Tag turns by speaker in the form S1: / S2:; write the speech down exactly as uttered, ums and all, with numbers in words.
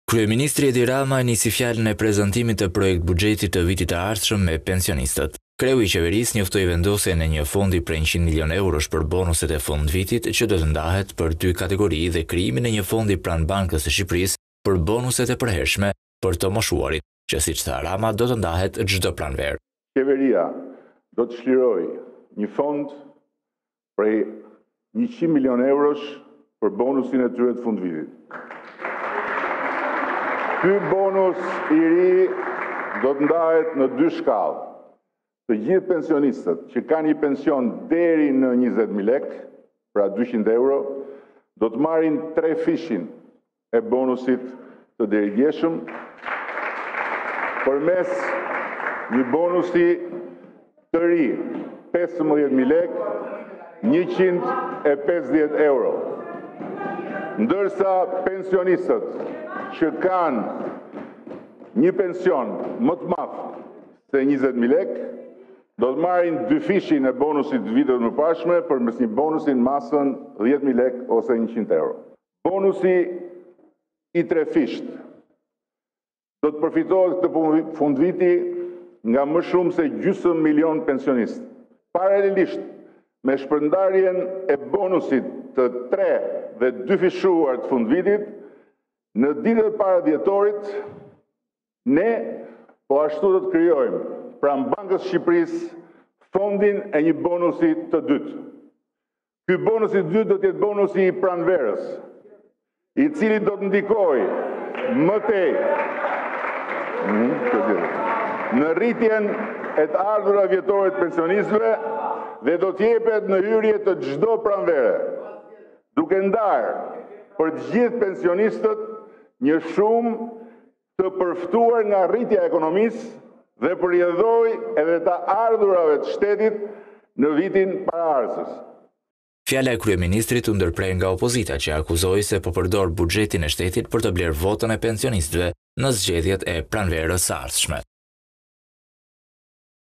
S1: Kryeministri Edi Rama nisi fjalën e prezantimit të projekt buxhetit të vitit të ardhshëm me pensionistët. Kreu i qeverisë njoftoi vendosjen e një fondi prej njëqind milion eurosh për bonuset e fundvitit që do të ndahet për dy kategori dhe krijimin e një fondi pranë Bankës së Shqipërisë për bonuset e përhershme për të moshuarit, që siç tha Rama do të ndahet çdo pranverë.
S2: Qeveria do të çlirojë një fond prej njëqind milion eurosh për bonusin e tyre të fundvitit. Ky bonus i ri do të ndahet në dy shkallë. Të gjithë pensionistët që kanë një pension deri në njëzet mijë lekë, pra dyqind euro, do të marrin tre fishin e bonusit të deridjeshëm përmes një bonusi të ri, pesëmbëdhjetë mijë lekë, njëqind e pesëdhjetë euro. Ndërsa pensionistët që kanë një pension më të madh se njëzet mijë lekë, do të marrin dy fishin e bonusit të viteve të mëparshme përmes një bonusi në masën dhjetë mijë lekë ose njëqind euro. Bonusi i tre fisht do të përfitohet këtë fundviti nga më shumë se gjysmë milion pensionistë. Paralelisht me shpërndarjen e bonusit të tre dhe dy fishuar të fundvitit, në ditët e para dhjetorit, ne po ashtu do të krijojmë pranë Bankës së Shqipërisë fondin e një bonusi të dytë. Ky bonus i dytë do të jetë bonusi i pranverës, i cili do të ndikojë më tej në rritjen e të ardhurave vjetore të pensionistëve dhe do të jepet në hyrje të çdo pranvere, duke ndarë për të gjithë pensionistët një shumë të përftuar nga rritja e ekonomisë dhe përjedhoi edhe të ardhurave të shtetit në vitin paraardhës.
S1: Fjala e kryeministrit u ndërprer nga opozita që akuzoi se po përdor buxhetin e shtetit për të blerë votën e pensionistëve në zgjedhjet e pranverës së ardhshme.